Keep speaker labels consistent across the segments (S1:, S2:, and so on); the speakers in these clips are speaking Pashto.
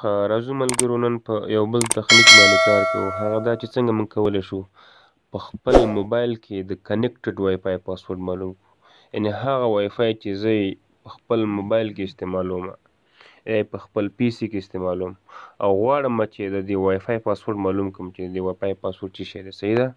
S1: راځو ملګرو نن په یو بل تخنیک باندې کار کوو. هغه دا چې څنګه موږ کولی شو په خپل موبایل کې د کنیکټډ وای فای پاسورډ معلوم کړو. یعنې هغه وای فای چې زه یې په خپل موبایل کې استعمالوم یا په خپل پي سي کې استعمالوم او غواړم چې د دې وای فای پاسورډ معلوم کړم چې د دې وای فای پاسورډ څه شی دی. صحیح ده؟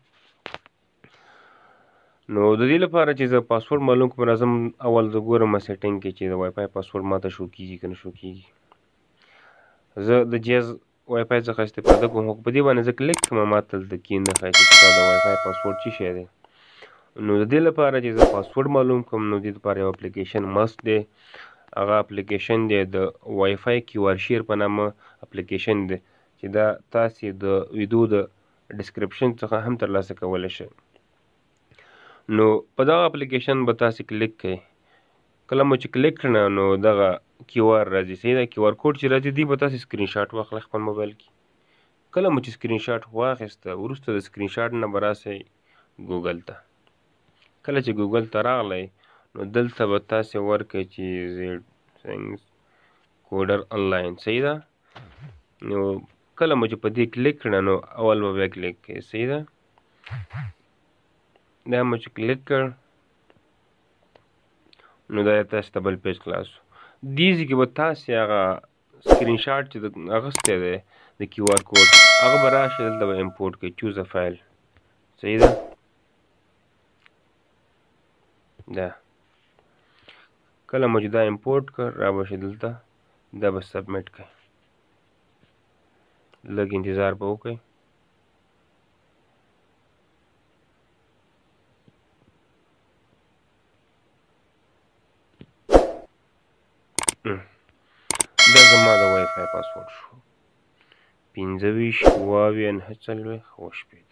S1: نو د دې لپاره چې زه پاسورډ معلوم کړم راځم اول زه ګورم سیټینګ کې چې د وای فای پاسورډ ماته شو کېږي که نه شو کېږي. زه د جیز وای فای څخه استفاده کوم خو په دې باندې زه کلیک کړم ماته دلته کیڼ نه ښایي چې ستا د وای فای پاسورډ څه شی دی. نو د دې لپاره چې زه پاسورډ معلوم کړم نو د دې لپاره یو اپلیکیشن مست دی. هغه اپلیکیشن دی د وای فای کیو آر شیر په نامه اپلیکیشن دی چې دا تاسې د ویډیو د ډسکرپشن څخه هم ترلاسه کولی شئ. نو په دغه اپلیکیشن به تاسې کلیک کوئ. کله مو چې کلیک کړه نو دغه کیو آر راځي. صحیح ده؟ کیو آر کوډ چې راځي دی به تاسې سکرین شاټ واخلئ خپل موبایل کې. کله مو چې سکرین شاټ واخیسته وروسته د سکرین شاټ نه به راسئ ګوګل ته. کله چې ګوګل ته راغلی نو دلته به تاسې ورکړئ چې زیډ ساینس کوډر انلاین. صحیح ده؟ نو کله مو چې په دې کلیک کړه نو اول به بیا کلیک کوئ. صحیح ده؟ دا مو چې کلیک کړ نو دا تاسې ته بل پیج خلاص شو. دې ځای کې به تاسې هغه سکرین شاټ چې اخیستی دی د کیو آر کوډ هغه به راشي دلته به امپورټ کوئ چوز ا فایل. صحیح ده؟ دا کله مو چې دا امپورټ کړ را به شي دلته دا به سبمیټ کوئ. لږ انتظار به وکړئ. دا زما د وای فای پاسورډ شو 25 28 9 40 اوه شپېته.